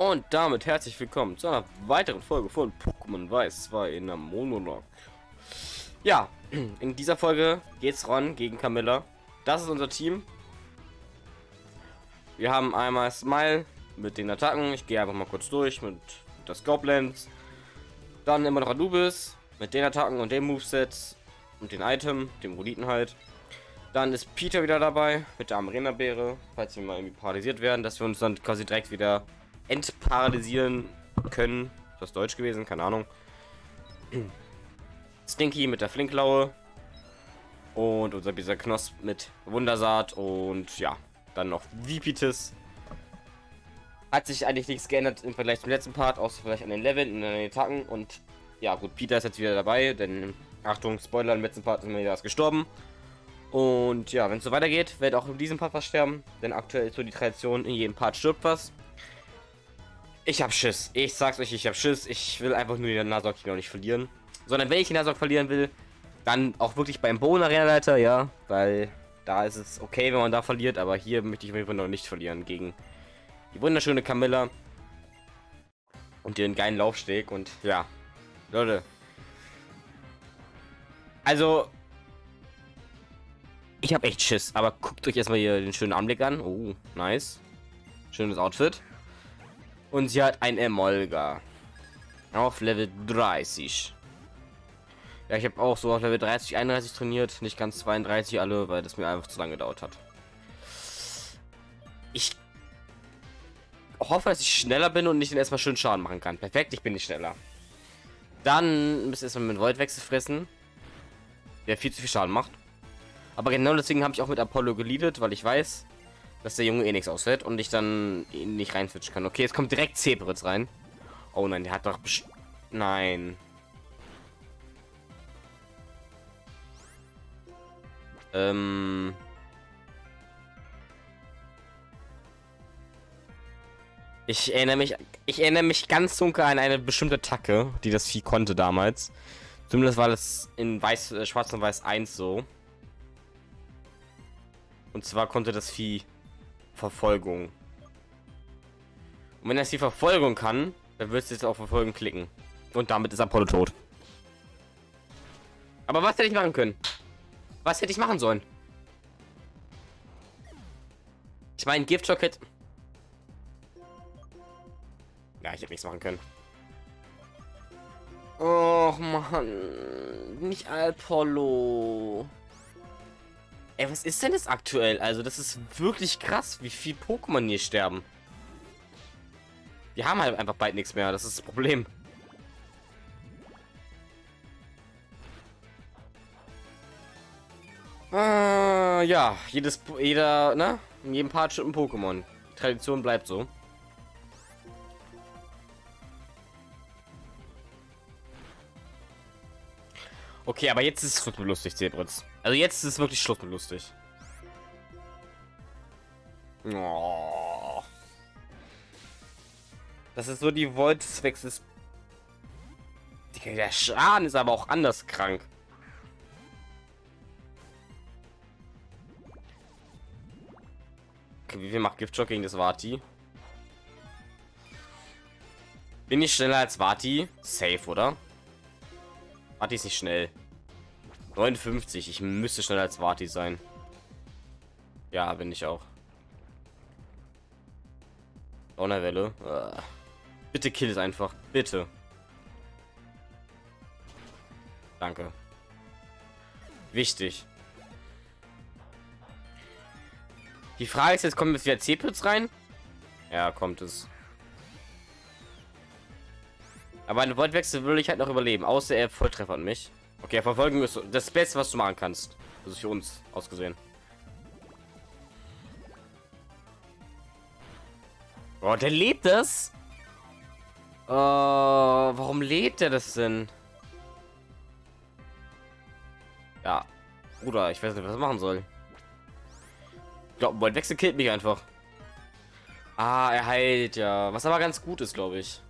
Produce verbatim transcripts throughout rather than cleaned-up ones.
Und damit herzlich willkommen zu einer weiteren Folge von Pokémon Weiß zwei in der Monolog. Ja, in dieser Folge geht's ran gegen Camilla. Das ist unser Team. Wir haben einmal Smile mit den Attacken. Ich gehe einfach mal kurz durch mit der Scopelands. Dann immer noch Anubis mit den Attacken und dem Moveset und den Item, dem Roditen halt. Dann ist Peter wieder dabei mit der Arena-Beere, falls wir mal irgendwie paralysiert werden, dass wir uns dann quasi direkt wieder entparalysieren können. Ist das Deutsch gewesen? Keine Ahnung. Stinky mit der Flinklaue. Und unser dieser Knosp mit Wundersaat. Und ja, dann noch Vipitis. Hat sich eigentlich nichts geändert im Vergleich zum letzten Part, außer vielleicht an den Leveln und an den Attacken. Und ja, gut, Peter ist jetzt wieder dabei, denn Achtung, Spoiler, im letzten Part ist mir wieder gestorben. Und ja, wenn es so weitergeht, wird auch in diesem Part was sterben, denn aktuell ist so die Tradition, in jedem Part stirbt was. Ich hab Schiss. Ich sag's euch, ich hab Schiss. Ich will einfach nur den Nuzlocke noch nicht verlieren. Sondern wenn ich den Nuzlocke verlieren will, dann auch wirklich beim Boden-Arena-Leiter, ja. Weil da ist es okay, wenn man da verliert. Aber hier möchte ich auf jeden Fall noch nicht verlieren gegen die wunderschöne Camilla. Und ihren geilen Laufsteg. Und ja, Leute. Also, ich hab echt Schiss. Aber guckt euch erstmal hier den schönen Anblick an. Oh, nice. Schönes Outfit. Und sie hat ein Emolga. Auf Level dreißig. Ja, ich habe auch so auf Level dreißig, einunddreißig trainiert. Nicht ganz zweiunddreißig alle, weil das mir einfach zu lange gedauert hat. Ich hoffe, dass ich schneller bin und nicht erstmal schön Schaden machen kann. Perfekt, ich bin nicht schneller. Dann müsst ihr erstmal mit Voidwechsel fressen. Der viel zu viel Schaden macht. Aber genau deswegen habe ich auch mit Apollo geleadet, weil ich weiß, dass der Junge eh nichts aushält und ich dann ihn nicht reinfitschen kann. Okay, jetzt kommt direkt Zebritz rein. Oh nein, der hat doch... Nein. Ähm... Ich erinnere mich... Ich erinnere mich ganz dunkel an eine bestimmte Attacke, die das Vieh konnte damals. Zumindest war das in Weiß, äh, Schwarz und Weiß eins so. Und zwar konnte das Vieh Verfolgung. Und wenn er die Verfolgung kann, dann wirst du jetzt auf Verfolgen klicken. Und damit ist Apollo tot. Aber was hätte ich machen können? Was hätte ich machen sollen? Ich meine, Gift Shock hätte... Ja, ich hätte nichts machen können. Oh Mann. Nicht Apollo. Ey, was ist denn das aktuell? Also, das ist wirklich krass, wie viel Pokémon hier sterben. Wir haben halt einfach bald nichts mehr, das ist das Problem. Äh, ja, jedes, jeder, ne? In jedem Part stirbt ein Pokémon. Die Tradition bleibt so. Okay, aber jetzt ist es Schluss mit lustig, Zebritz. Also jetzt ist es wirklich Schluss mit lustig. Oh. Das ist so die Voltswechsels. Der Schaden ist aber auch anders krank. Okay, wie viel macht Gift Shock gegen das Vati? Bin ich schneller als Vati? Safe, oder? Vati ist nicht schnell. neunundfünfzig. Ich müsste schneller als Vati sein. Ja, bin ich auch. Donnerwelle. Uh. Bitte kill es einfach. Bitte. Danke. Wichtig. Die Frage ist jetzt, kommt jetzt wieder Zebritz rein? Ja, kommt es. Aber einen Voltwechsel will ich halt noch überleben, außer er Volltreffer an mich. Okay, verfolgen ist das Beste, was du machen kannst. Das ist für uns ausgesehen. Oh, der lebt das? Uh, warum lebt er das denn? Ja, Bruder, ich weiß nicht, was ich machen soll. Ich glaube, Voltwechsel killt mich einfach. Ah, er heilt ja. Was aber ganz gut ist, glaube ich.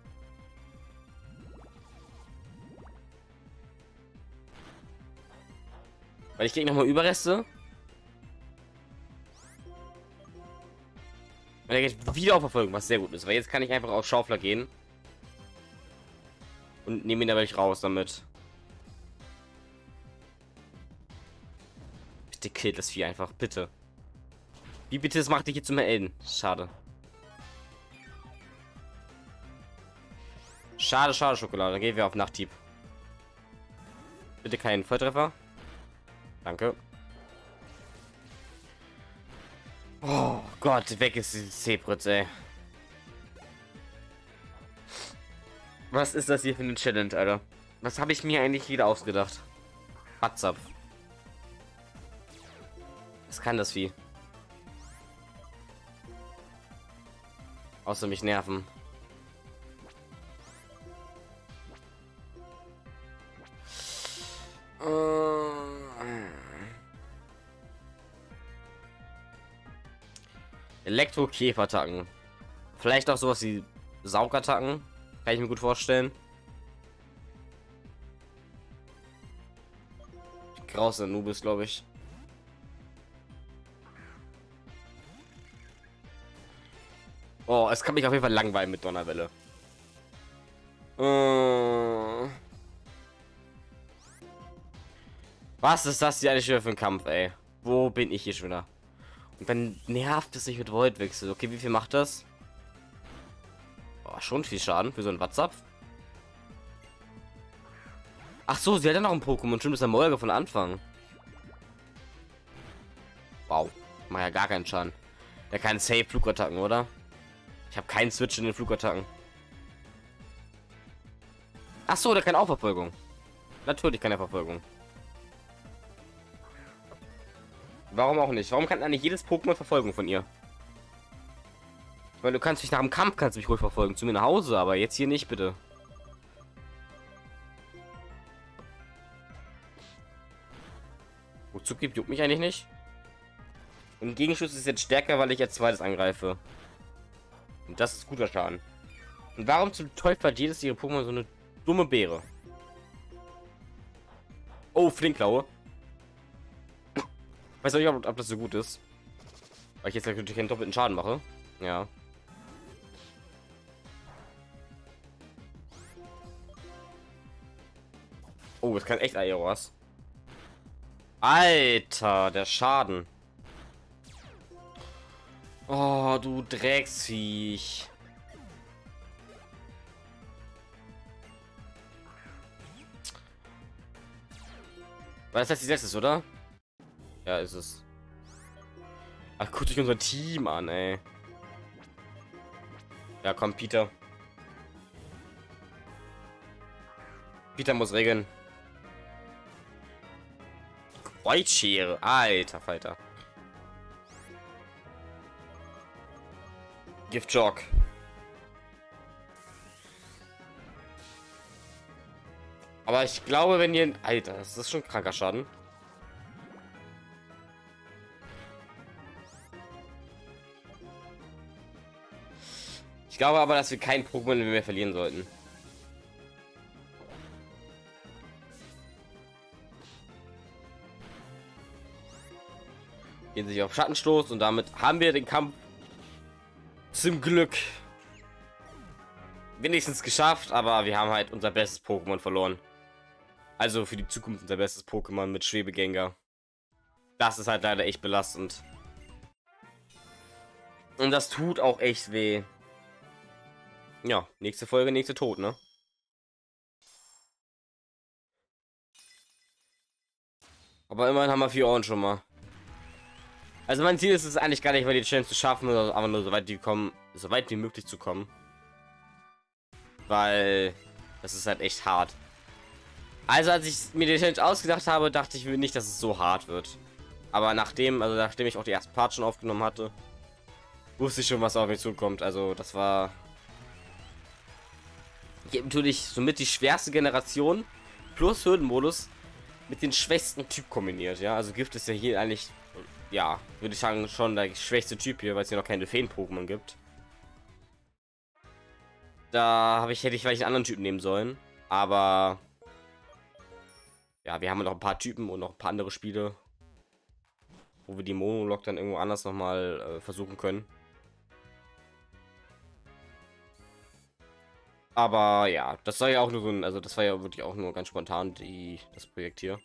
Weil ich krieg noch mal Überreste. Und er geht wieder auf Verfolgung, was sehr gut ist, weil jetzt kann ich einfach auf Schaufler gehen. Und nehme ihn dabei raus damit. Bitte killt das Vieh einfach, bitte. Wie bitte, das macht dich jetzt zum Helden. Schade. Schade, schade, Schokolade. Dann gehen wir auf Nachthieb. Bitte keinen Volltreffer. Danke. Oh Gott, weg ist die Zebritz, ey. Was ist das hier für eine Challenge, Alter? Was habe ich mir eigentlich wieder ausgedacht? WhatsApp. Was kann das Vieh? Außer mich nerven. Elektro-Käfer-Attacken. Vielleicht auch sowas wie Saugattacken. Kann ich mir gut vorstellen. Graus Anubis, glaube ich. Oh, es kann mich auf jeden Fall langweilen mit Donnerwelle. Äh. Was ist das hier eigentlich wieder für ein Kampf, ey? Wo bin ich hier schon wieder? Und dann nervt es sich mit Voidwechsel. Okay, wie viel macht das? Oh, schon viel Schaden für so ein WhatsApp. Ach so, sie hat ja noch ein Pokémon. Stimmt, ist der Molger von Anfang. Wow. Macht ja gar keinen Schaden. Der kann safe Flugattacken, oder? Ich habe keinen Switch in den Flugattacken. Ach so, der kann auch Verfolgung. Natürlich kann er Verfolgung. Warum auch nicht? Warum kann eigentlich jedes Pokémon Verfolgung von ihr? Weil du kannst mich nach dem Kampf kannst mich ruhig verfolgen zu mir nach Hause, aber jetzt hier nicht, bitte. Wozu gibt juckt mich eigentlich nicht. Und Gegenschuss ist jetzt stärker, weil ich jetzt zweites angreife. Und das ist guter Schaden. Und warum zum Teufel hat jedes ihre Pokémon so eine dumme Beere? Oh, Flinkklaue. Weiß auch nicht, ob, ob das so gut ist. Weil ich jetzt natürlich keinen doppelten Schaden mache. Ja. Oh, das kann echt Aeroas. Alter, der Schaden. Oh, du Drecksviech. Weil das heißt, die letzte ist, oder? Ja, ist es. Ach, guckt euch unser Team an, ey. Ja, komm, Peter. Peter muss regeln. Kreuzschere. Alter Falter. Giftjog. Aber ich glaube, wenn ihr... Alter, das ist schon kranker Schaden. Ich glaube aber, dass wir kein Pokémon mehr verlieren sollten. Gehen sich auf Schattenstoß und damit haben wir den Kampf zum Glück wenigstens geschafft, aber wir haben halt unser bestes Pokémon verloren. Also für die Zukunft unser bestes Pokémon mit Schwebegengar. Das ist halt leider echt belastend. Und das tut auch echt weh. Ja, nächste Folge, nächste Tod, ne? Aber immerhin haben wir vier Ohren schon mal. Also mein Ziel ist es eigentlich gar nicht, mal die Challenge zu schaffen, oder aber nur so weit die kommen, so weit wie möglich zu kommen. Weil das ist halt echt hart. Also als ich mir die Challenge ausgedacht habe, dachte ich mir nicht, dass es so hart wird. Aber nachdem, also nachdem ich auch die ersten Parts schon aufgenommen hatte, wusste ich schon, was auf mich zukommt. Also das war hier natürlich somit die schwerste Generation plus Hürdenmodus mit den schwächsten Typ kombiniert. Ja, also Gift ist ja hier eigentlich, ja, würde ich sagen, schon der schwächste Typ hier, weil es hier noch keine Feen-Pokémon gibt. Da habe ich hätte ich vielleicht einen anderen Typen nehmen sollen, aber ja, wir haben noch ein paar Typen und noch ein paar andere Spiele, wo wir die Monolog dann irgendwo anders noch mal äh, versuchen können. Aber ja, das soll ja auch nur so ein, also das war ja wirklich auch nur ganz spontan die das Projekt hier.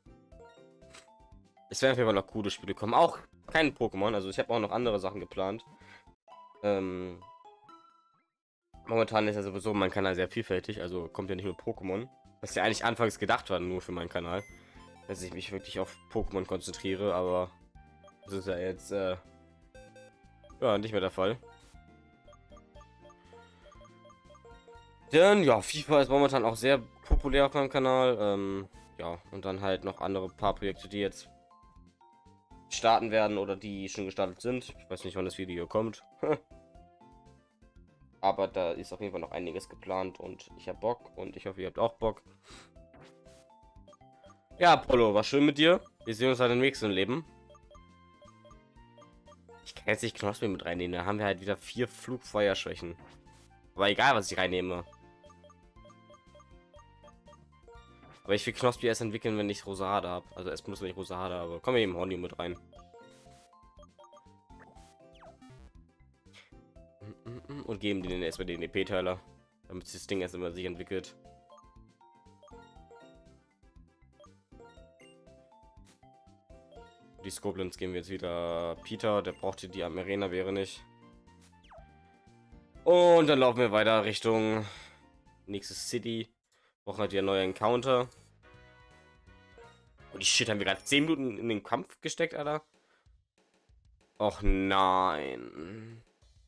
Es werden auf jeden Fall noch coole Spiele kommen, auch kein Pokémon. Also ich habe auch noch andere Sachen geplant. Ähm, momentan ist ja sowieso mein Kanal sehr vielfältig, also kommt ja nicht nur Pokémon, was ja eigentlich anfangs gedacht war nur für meinen Kanal, dass ich mich wirklich auf Pokémon konzentriere, aber das ist ja jetzt äh, ja nicht mehr der Fall. Denn ja, FIFA ist momentan auch sehr populär auf meinem Kanal. Ähm, ja, und dann halt noch andere paar Projekte, die jetzt starten werden oder die schon gestartet sind. Ich weiß nicht, wann das Video kommt. Aber da ist auf jeden Fall noch einiges geplant und ich habe Bock und ich hoffe, ihr habt auch Bock. Ja, Apollo, war schön mit dir. Wir sehen uns halt im nächsten Leben. Ich kann jetzt nicht Knospi mit reinnehmen, da haben wir halt wieder vier Flugfeuerschwächen. Aber egal, was ich reinnehme. Aber ich will Knospi erst entwickeln, wenn ich Rosade habe. Also es muss nicht Rosade, aber kommen wir eben Horny mit rein. Und geben den erstmal den E P-Teiler, damit sich das Ding erst immer sich entwickelt. Die Scoblins geben wir jetzt wieder Peter, der brauchte die am Arena wäre nicht. Und dann laufen wir weiter Richtung nächstes City. Brauchen halt wieder neue Encounter. Und die Shit haben wir gerade zehn Minuten in den Kampf gesteckt, Alter. Och nein.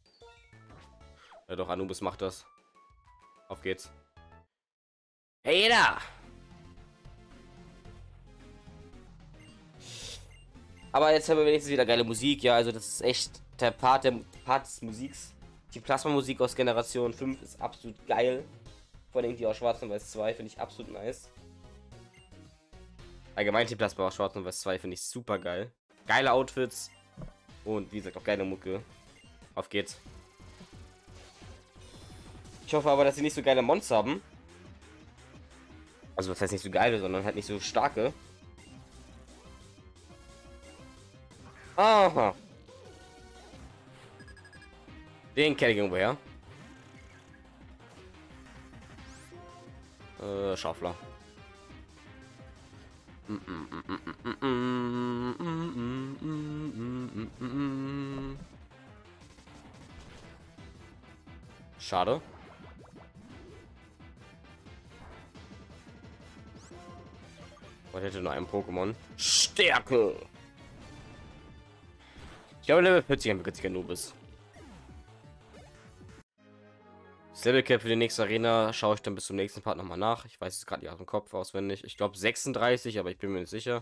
Ja doch, Anubis macht das. Auf geht's. Hey da! Aber jetzt haben wir wenigstens wieder geile Musik. Ja, also das ist echt der Part der Part des Musiks. Die Plasma-Musik aus Generation fünf ist absolut geil. Vor allem die aus Schwarz und Weiß zwei finde ich absolut nice. Allgemein die Plasma aus Schwarz und Weiß zwei finde ich super geil. Geile Outfits. Und wie gesagt auch geile Mucke. Auf geht's. Ich hoffe aber, dass sie nicht so geile Monster haben. Also das heißt nicht so geile, sondern halt nicht so starke. Aha. Den kenne ich irgendwoher. Äh, Schaufler. Schade. Ich hätte nur ein Pokémon. Stärke. Ich glaube, Level vierzig entwickelt sich Anubis. Das Level Cap für die nächste Arena schaue ich dann bis zum nächsten Part nochmal nach. Ich weiß es gerade nicht aus dem Kopf auswendig. Ich glaube sechsunddreißig, aber ich bin mir nicht sicher.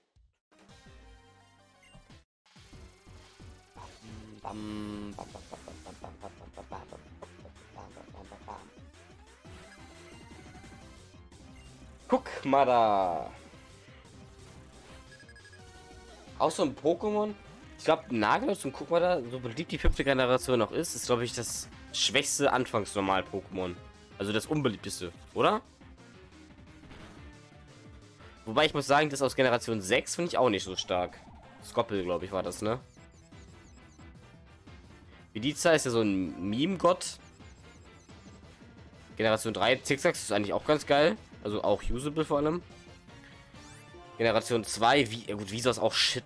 Guck mal da. Auch so ein Pokémon. Ich glaube, Nagelus und guck mal da, so beliebt die fünfte Generation noch ist, ist glaube ich das schwächste Anfangs-Normal-Pokémon. Also das unbeliebteste, oder? Wobei ich muss sagen, das aus Generation sechs finde ich auch nicht so stark. Skoppel, glaube ich, war das, ne? Vidiza ist ja so ein Meme-Gott. Generation drei, Zigzags ist eigentlich auch ganz geil. Also auch usable vor allem. Generation zwei, wie ja gut, Visa ist auch shit.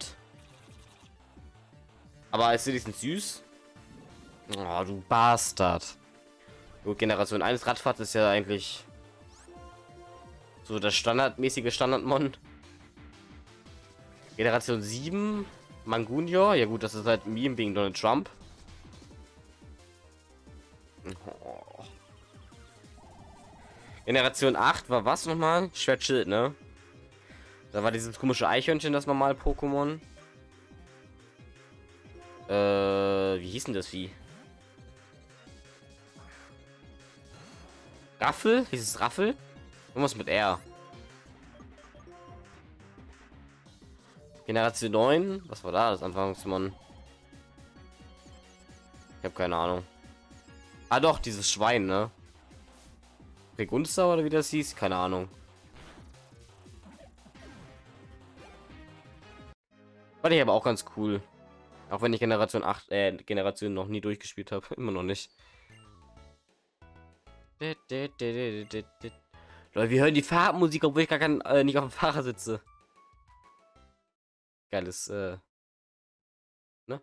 Aber ist wenigstens süß. Oh, du Bastard. Gut, Generation eins Radfahrt ist ja eigentlich so das standardmäßige Standardmon. Generation sieben Mangunior. Ja gut, das ist halt Meme wegen Donald Trump. Oh. Generation acht war was nochmal? Schwertschild, ne? Da war dieses komische Eichhörnchen, das normal Pokémon. Äh, wie hieß denn das Vieh? Raffel? Hieß es Raffel? Irgendwas mit R. Generation neun? Was war da das Anfangsmann? Ich habe keine Ahnung. Ah doch, dieses Schwein, ne? Regunster oder wie das hieß? Keine Ahnung. Fand ich aber auch ganz cool. Auch wenn ich Generation acht, äh, Generation noch nie durchgespielt habe. Immer noch nicht. Leute, wir hören die Fahrmusik, obwohl ich gar kein, äh, nicht auf dem Fahrer sitze. Geiles, äh, ne?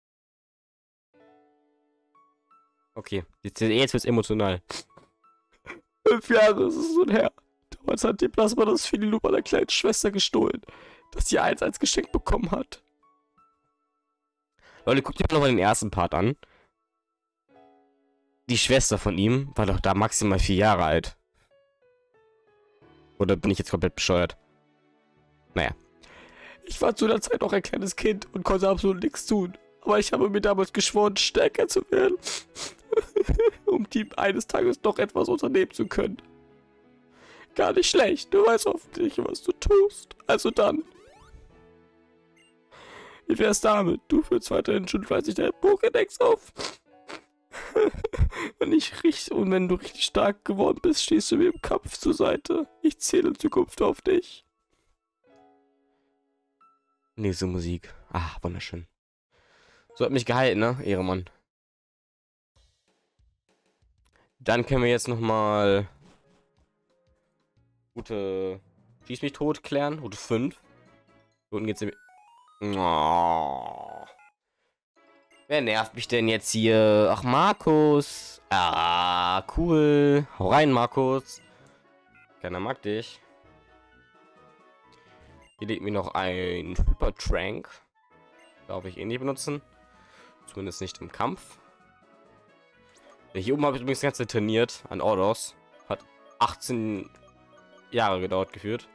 Okay, jetzt, jetzt wird's emotional. Fünf Jahre ist es so her. Damals hat die Plasma das Fililu meiner kleinen Schwester gestohlen, das sie eins als Geschenk bekommen hat. Leute, guckt euch nochmal den ersten Part an. Die Schwester von ihm war doch da maximal vier Jahre alt. Oder bin ich jetzt komplett bescheuert? Naja. Ich war zu der Zeit noch ein kleines Kind und konnte absolut nichts tun. Aber ich habe mir damals geschworen, stärker zu werden. Um die eines Tages noch etwas unternehmen zu können. Gar nicht schlecht. Du weißt hoffentlich, was du tust. Also dann. Wie wär's damit? Du führst weiterhin schon fleißig dein Pokédex auf. Und, ich richtig, und wenn du richtig stark geworden bist, stehst du mir im Kampf zur Seite. Ich zähle in Zukunft auf dich. Nächste Musik. Ah, wunderschön. So hat mich gehalten, ne? Ehremann. Dann können wir jetzt noch mal Route Schieß mich tot klären. Route fünf. Unten geht's. Oh. Wer nervt mich denn jetzt hier? Ach, Markus. Ah, cool. Hau rein, Markus. Keiner mag dich. Hier liegt mir noch ein Hypertrank. Darf ich eh nicht benutzen. Zumindest nicht im Kampf. Hier oben habe ich übrigens ganz trainiert an Ordos. Hat achtzehn Jahre gedauert geführt.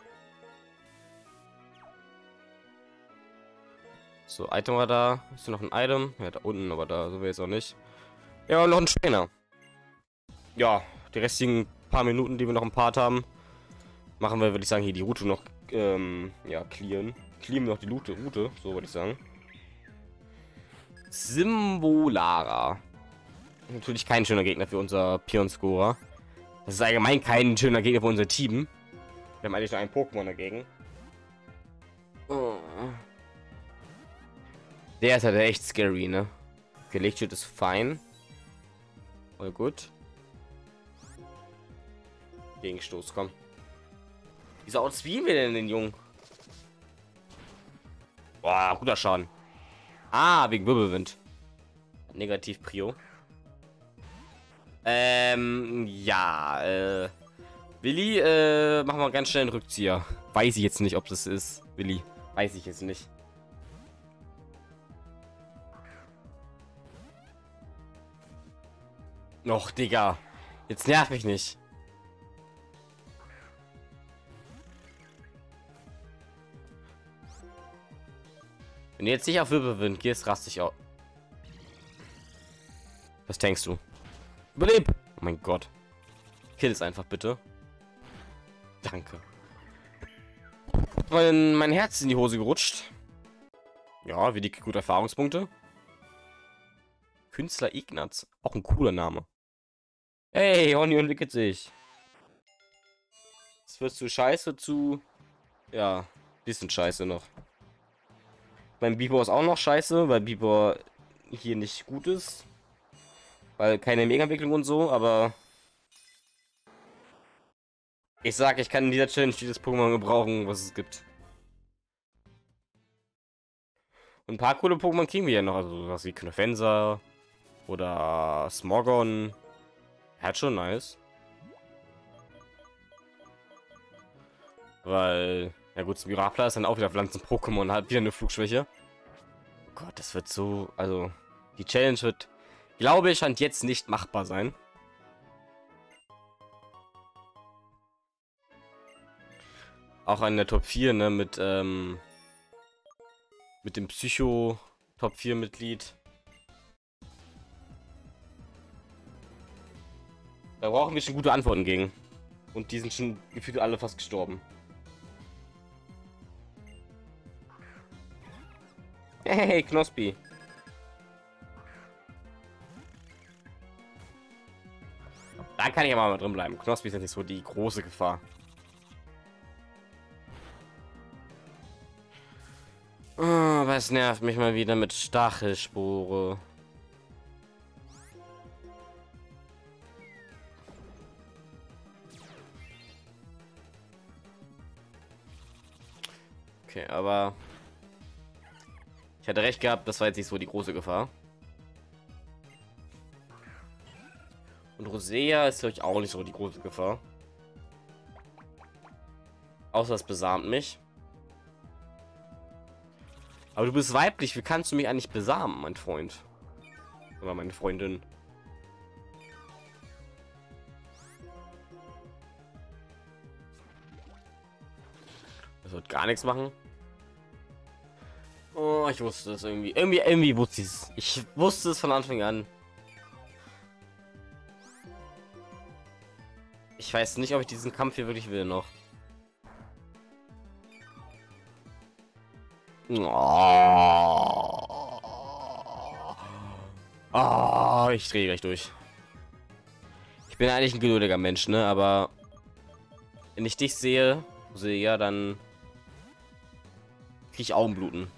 So, Item war da. Ist noch ein Item? Ja, da unten, aber da sind wir jetzt auch nicht. Ja, und noch ein Trainer. Ja, die restlichen paar Minuten, die wir noch im Part haben, machen wir, würde ich sagen, hier die Route noch, ähm, ja, clearen. Clearen wir noch die Route, Route, so würde ich sagen. Symbolara. Natürlich kein schöner Gegner für unser Pion-Scorer. Das ist allgemein kein schöner Gegner für unser Team. Wir haben eigentlich nur ein Pokémon dagegen. Oh. Der ist halt echt scary, ne? Gelegt ist fein. Voll gut. Gegenstoß, komm. Wieso outspeeden wir denn den Jungen? Boah, guter Schaden. Ah, wegen Wirbelwind. Negativ Prio. Ähm, ja, äh. Willi, äh, machen wir ganz schnell einen Rückzieher. Weiß ich jetzt nicht, ob das ist. Willi, weiß ich jetzt nicht. Noch, Digga. Jetzt nerv mich nicht. Wenn du jetzt nicht auf Wirbelwind gehst, raste ich auch. Was denkst du? Überleb! Oh mein Gott. Kill es einfach bitte. Danke. Mein, mein Herz ist in die Hose gerutscht. Ja, wie die gute Erfahrungspunkte. Künstler Ignaz. Auch ein cooler Name. Hey, Honey entwickelt sich. Jetzt wirst du scheiße zu. Ja, bisschen scheiße noch. Mein Bibor ist auch noch scheiße, weil Bibor hier nicht gut ist. Weil keine Mega-Entwicklung und so, aber ich sag, ich kann in dieser Challenge dieses Pokémon gebrauchen, was es gibt. Und ein paar coole Pokémon kriegen wir ja noch, also was wie Knofensa oder Smogon. Hat schon nice. Weil, ja gut, Mirapla ist dann auch wieder Pflanzen-Pokémon, hat wieder eine Flugschwäche. Oh Gott, das wird so, also die Challenge wird, glaube ich, scheint jetzt nicht machbar sein. Auch an der Top vier, ne, mit, ähm, mit dem Psycho Top vier Mitglied. Da brauchen wir schon gute Antworten gegen. Und die sind schon gefühlt alle fast gestorben. Hey, Knospi. Da kann ich aber mal drin bleiben. Knospi ist jetzt nicht so die große Gefahr. Oh, aber es nervt mich mal wieder mit Stachelspore. Okay, aber ich hatte recht gehabt, das war jetzt nicht so die große Gefahr. Und Rosea ist, glaube ich, auch nicht so die große Gefahr. Außer es besamt mich. Aber du bist weiblich, wie kannst du mich eigentlich besamen, mein Freund? Oder meine Freundin? Das wird gar nichts machen. Oh, ich wusste es irgendwie. Irgendwie, irgendwie wusste ich es. Ich wusste es von Anfang an. Ich weiß nicht, ob ich diesen Kampf hier wirklich will noch. Oh, oh, ich drehe gleich durch. Ich bin eigentlich ein geduldiger Mensch, ne? Aber wenn ich dich sehe, sehe ja, dann kriege ich Augenbluten.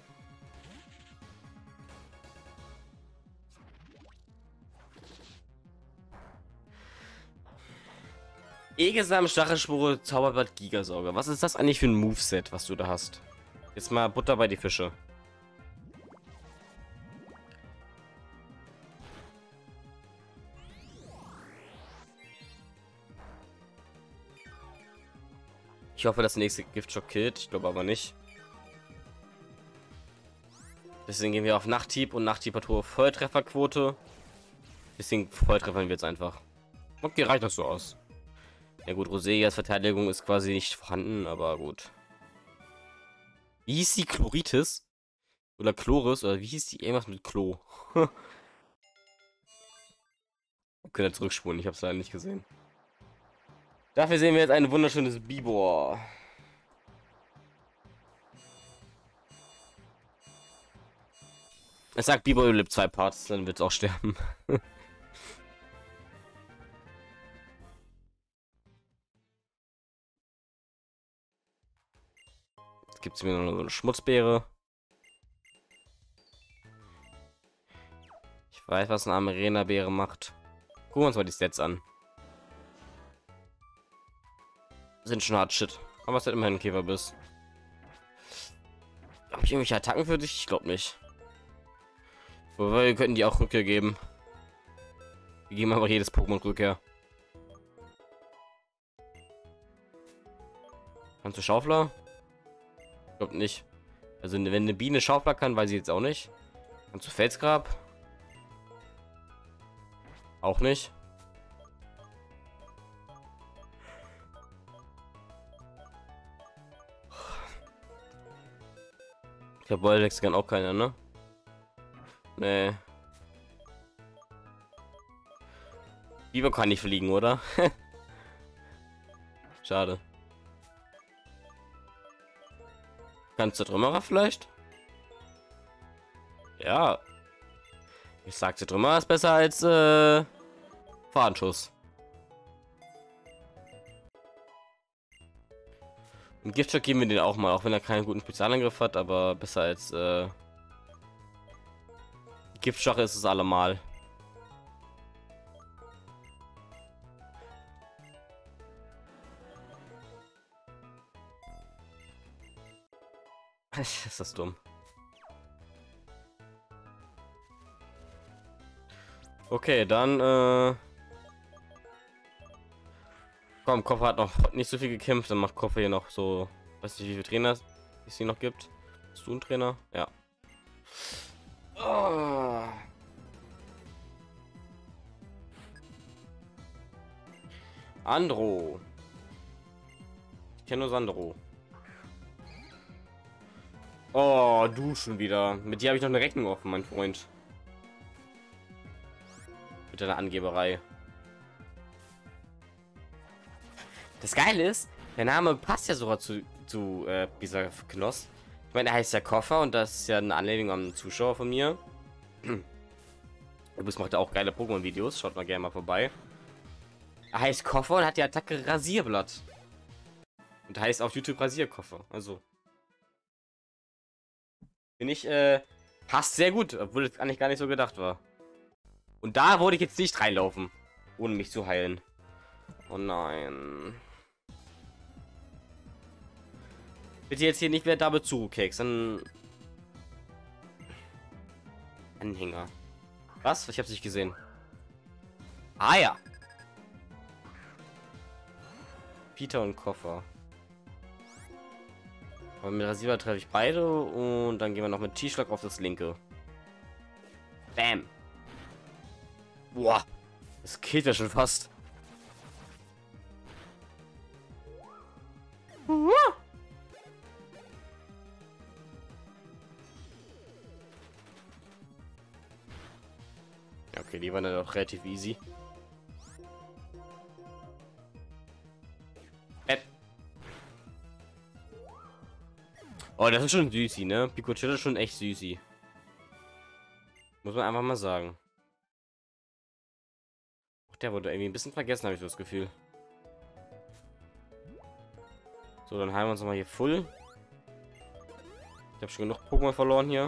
Egesam, Stachelspore, Zauberblatt, Gigasauger. Was ist das eigentlich für ein Moveset, was du da hast? Jetzt mal Butter bei die Fische. Ich hoffe, das nächste Giftschock killt. Ich glaube aber nicht. Deswegen gehen wir auf Nachthieb und Nachthieb hat hohe Volltrefferquote. Deswegen Volltreffern wir jetzt einfach. Okay, reicht das so aus. Ja gut, Roseas Verteidigung ist quasi nicht vorhanden, aber gut. Wie hieß die Chloritis? Oder Chloris? Oder wie hieß die? Irgendwas mit Klo. Wir können ja zurückspulen, ich habe es leider nicht gesehen. Dafür sehen wir jetzt ein wunderschönes Bibor. Es sagt Bibor überlebt zwei Parts, dann wird es auch sterben. Jetzt gibt es mir noch so eine Schmutzbeere. Ich weiß, was eine Arena-Beere macht. Gucken wir uns mal die Stats an. Sind schon hart shit. Aber es hat immerhin ein Käferbiss. Habe ich irgendwelche Attacken für dich? Ich glaube nicht. Wobei wir könnten die auch Rückkehr geben. Wir geben aber jedes Pokémon Rückkehr. Kannst du Schaufler? Ich glaube nicht. Also wenn eine Biene Schaufler kann, weiß ich jetzt auch nicht. Kannst du Felsgrab? Auch nicht. Ich glaube, Boldex kann auch keiner, ne? Nee. Biber kann nicht fliegen, oder? Schade. Kannst du Trümmerer vielleicht? Ja. Ich sagte, Trümmerer ist besser als äh, Fahndenschuss. Und Giftschock geben wir den auch mal, auch wenn er keinen guten Spezialangriff hat, aber besser als äh, Giftschock ist es allemal. Ist das dumm. Okay, dann äh komm, Koffer hat noch nicht so viel gekämpft, dann macht Koffer hier noch so, weiß nicht, wie viele Trainer es hier noch gibt. Bist du ein Trainer? Ja. Oh. Andro. Ich kenne nur Sandro. Oh, du schon wieder. Mit dir habe ich noch eine Rechnung offen, mein Freund. Mit deiner Angeberei. Das Geile ist, der Name passt ja sogar zu, zu äh, dieser Knoss. Ich meine, er heißt ja Koffer und das ist ja eine Anlehnung an Zuschauer von mir. Du bist macht auch geile Pokémon-Videos. Schaut mal gerne mal vorbei. Er heißt Koffer und hat die Attacke Rasierblatt. Und heißt auf YouTube Rasierkoffer. Also. Bin ich, äh, passt sehr gut, obwohl es eigentlich gar nicht so gedacht war. Und da wollte ich jetzt nicht reinlaufen, ohne mich zu heilen. Oh nein. Bitte jetzt hier nicht mehr damit zu, Keks. Dann Anhänger. Was? Ich hab's nicht gesehen. Ah ja. Peter und Koffer. Aber mit Rasierer treffe ich beide und dann gehen wir noch mit T-Schlag auf das linke. Bam. Boah. Das killt ja schon fast. Ja, okay, die waren dann doch relativ easy. Äh. Oh, das ist schon süßi, ne? Pikachu ist schon echt süßi. Muss man einfach mal sagen. Auch der wurde irgendwie ein bisschen vergessen, habe ich so das Gefühl. So, dann heilen wir uns noch mal hier voll. Ich habe schon genug Pokémon verloren hier.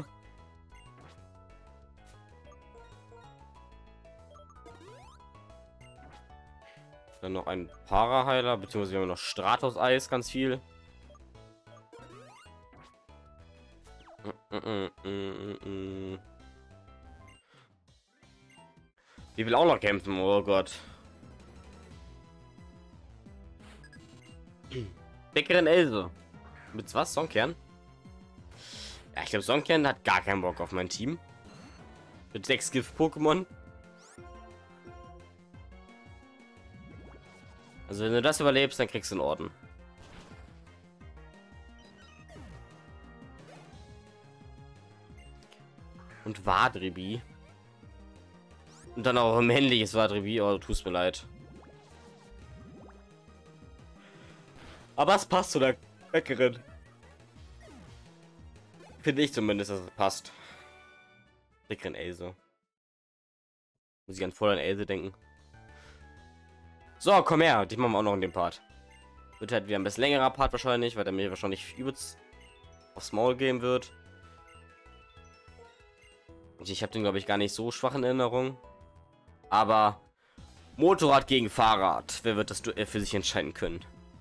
Dann noch ein Paraheiler, beziehungsweise wir haben noch Stratos Eis, ganz viel. Die will auch noch kämpfen, oh Gott. Dickeren Else. Mit was? Songkern? Ja, ich glaube, Songkern hat gar keinen Bock auf mein Team. Mit sechs Gift-Pokémon. Also, wenn du das überlebst, dann kriegst du einen Orden. Und Wadribi. Und dann auch ein männliches Wadribi. Oh, tust mir leid. Aber es passt zu der Bäckerin. Finde ich zumindest, dass es passt. Dickeren Else. Muss ich an vollen Else denken. So, komm her. Die machen wir auch noch in dem Part. Wird halt wieder ein bisschen längerer Part wahrscheinlich, weil der mir wahrscheinlich übelst aufs Maul gehen wird. Ich habe den, glaube ich, gar nicht so schwach in Erinnerung. Aber Motorrad gegen Fahrrad. Wer wird das Duell für sich entscheiden können?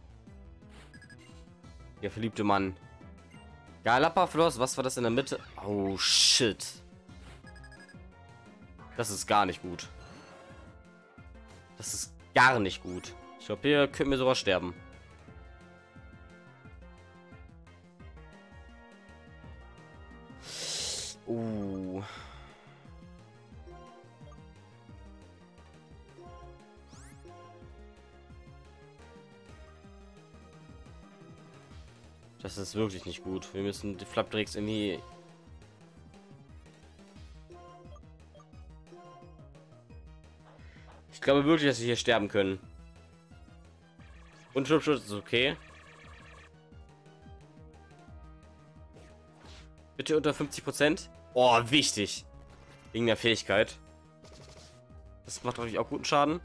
Der verliebte Mann. Galapafloss, was war das in der Mitte? Oh, shit. Das ist gar nicht gut. Das ist gar nicht gut. Ich glaube, hier können wir sogar sterben. Uh. Das ist wirklich nicht gut. Wir müssen die Flapdreaks irgendwie... Ich glaube wirklich, dass sie hier sterben können. Und Schubschutz ist okay. Bitte unter fünfzig Prozent. Oh, wichtig. Wegen der Fähigkeit. Das macht natürlich auch guten Schaden.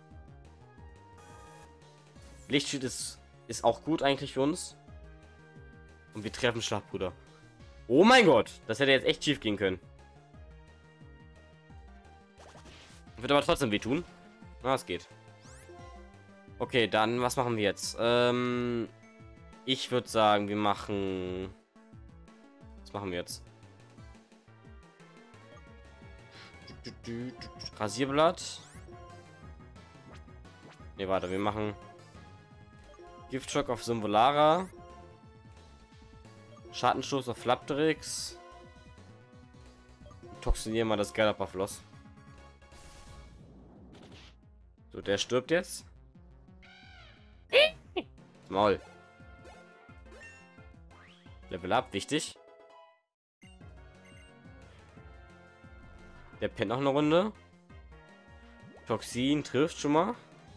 Lichtschild ist, ist auch gut eigentlich für uns. Und wir treffen Schlagbruder. Oh mein Gott, das hätte jetzt echt schief gehen können. Wird aber trotzdem wehtun. Na, es geht. Okay, dann was machen wir jetzt? Ähm, ich würde sagen, wir machen... Was machen wir jetzt? Rasierblatt. Ne, warte, wir machen Giftschock auf Symbolara. Schattenstoß auf Flapdrix. Toxinieren mal das Galapafloss. So, der stirbt jetzt. Maul. Level up, wichtig. Der pennt noch eine Runde. Toxin trifft schon mal.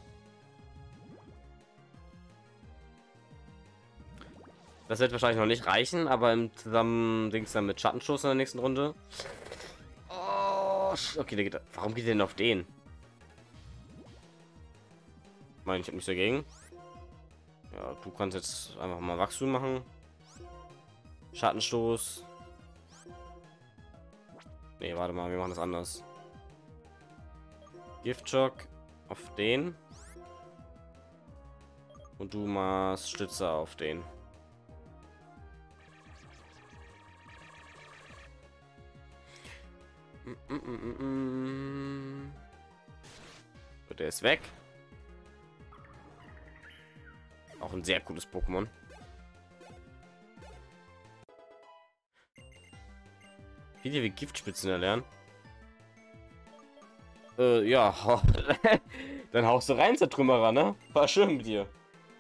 Das wird wahrscheinlich noch nicht reichen, aber im zusammen Dings dann mit Schattenstoß in der nächsten Runde. Oh, okay, der geht. Warum geht der denn auf den? Ich meine, ich habe nichts dagegen. Ja, du kannst jetzt einfach mal Wachstum machen. Schattenstoß. Nee, warte mal, wir machen das anders. Giftschock auf den. Und du machst Stützer auf den. mm, mm, mm. So, der ist weg. Auch ein sehr cooles Pokémon. Wie wir Giftspitzen erlernen. Äh, ja. Dann haust du rein, Zertrümmerer, ne? War schön mit dir.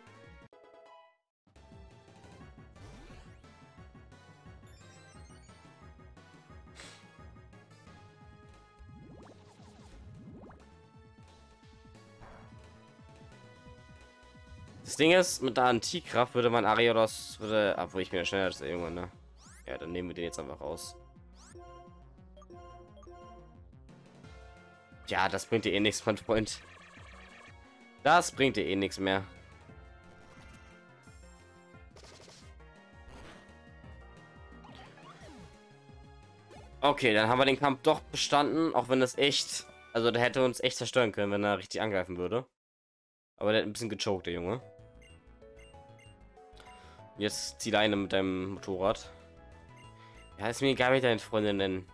Das Ding ist, mit der Antikraft würde man Ariados, würde, obwohl ich bin ja schneller als er irgendwann, ne? Ja, dann nehmen wir den jetzt einfach raus. Ja, das bringt dir eh nichts, mein Freund. Das bringt dir eh nichts mehr. Okay, dann haben wir den Kampf doch bestanden, auch wenn das echt, also der hätte uns echt zerstören können, wenn er richtig angreifen würde. Aber der hat ein bisschen gechoked, der Junge. Jetzt zieh eine mit deinem Motorrad. Ja, ist mir egal, wie deine Freundin nennen.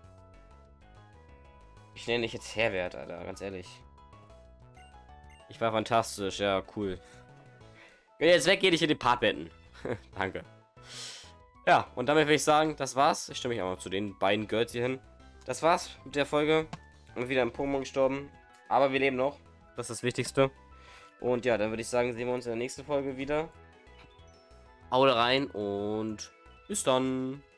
Ich nenne dich jetzt Herbert, Alter, ganz ehrlich. Ich war fantastisch, ja, cool. Wenn ihr jetzt weggeht, ich in den Part beenden. Danke. Ja, und damit würde ich sagen, das war's. Ich stimme mich auch mal zu den beiden Girls hier hin. Das war's mit der Folge. Und wieder im Pokémon gestorben. Aber wir leben noch. Das ist das Wichtigste. Und ja, dann würde ich sagen, sehen wir uns in der nächsten Folge wieder. Haut rein und bis dann.